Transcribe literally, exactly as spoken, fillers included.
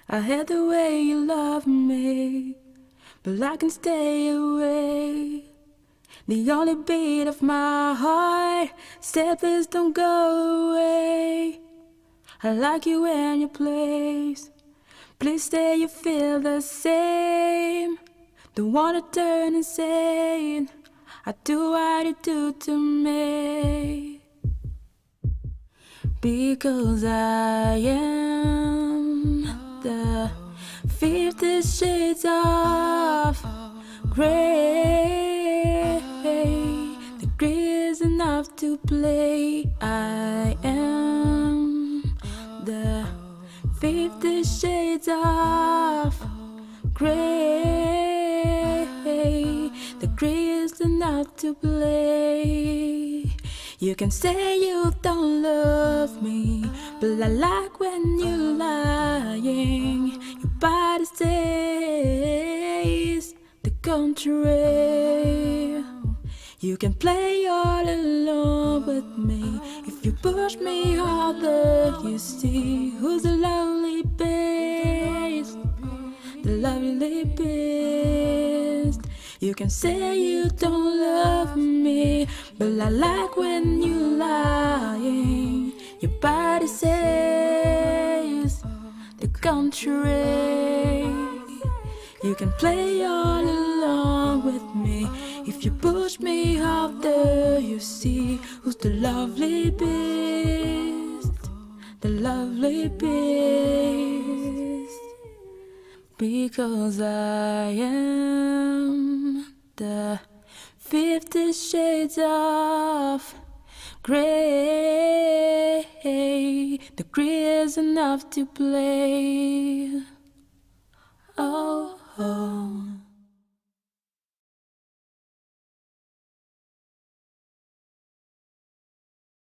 I hate the way you love me, but I can stay away. The only beat of my heart said please don't go away. I like you in your place. Please stay, you feel the same. Don't wanna turn insane. I do what you do to me, because I am the fifty shades of grey. The grey is enough to play. I am the fifty shades of grey. The grey is enough to play. You can say you don't love me, but I like when you're lying. Your body says the contrary. You can play all alone with me. If you push me harder, you see who's the lonely beast, the lovely beast. You can say you don't love me, but I like when you're lying. Your body says the contrary. You can play all along with me. If you push me harder, you see who's the lovely beast, the lovely beast. Because I am the fifty shades of grey. The grey is enough to play.